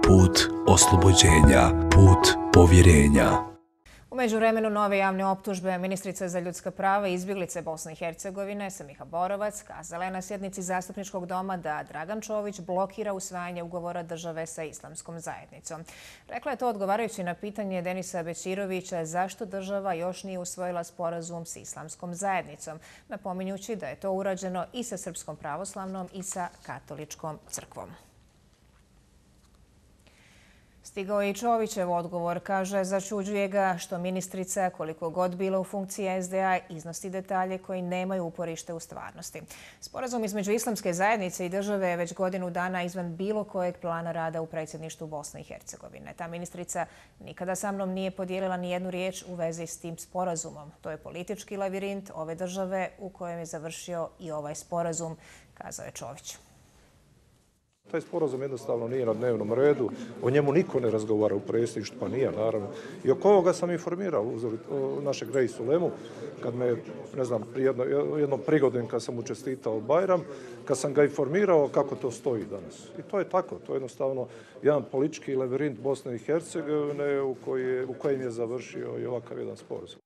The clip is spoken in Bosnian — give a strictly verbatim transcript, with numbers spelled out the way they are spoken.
put oslobođenja, put povjerenja. U međuvremenu nove javne optužbe ministrice za ljudska prava i izbjeglice Bosne i Hercegovine Semiha Borovac kazala je na sjednici Zastupničkog doma da Dragan Čović blokira usvajanje ugovora države sa islamskom zajednicom. Rekla je to odgovarajući na pitanje Denisa Bećirovića zašto država još nije usvojila sporazum s islamskom zajednicom, napominjući da je to urađeno i sa Srpskom pravoslavnom i sa Katoličkom crkvom. Stigao je i Čovićev odgovor. Kaže, začuđuje ga što ministrica, koliko god bila u funkciji S D A, iznosi detalje koji nemaju uporište u stvarnosti. Sporazum između islamske zajednice i države je već godinu dana izvan bilo kojeg plana rada u predsjedništvu Bosne i Hercegovine. Ta ministrica nikada sa mnom nije podijelila ni jednu riječ u vezi s tim sporazumom. To je politički lavirint ove države u kojem je završio i ovaj sporazum, kazao je Čović. Taj sporazum jednostavno nije na dnevnom redu, o njemu niko ne razgovara u predsjedništvu, pa nije naravno. I oko ovoga sam informirao našeg Reisu Lemu, kad me, ne znam, jednom prigodom kad sam mu čestitao Bajram, kad sam ga informirao kako to stoji danas. I to je tako, to je jednostavno jedan politički lavirint Bosne i Hercegovine u kojem je završio i ovakav jedan sporazum.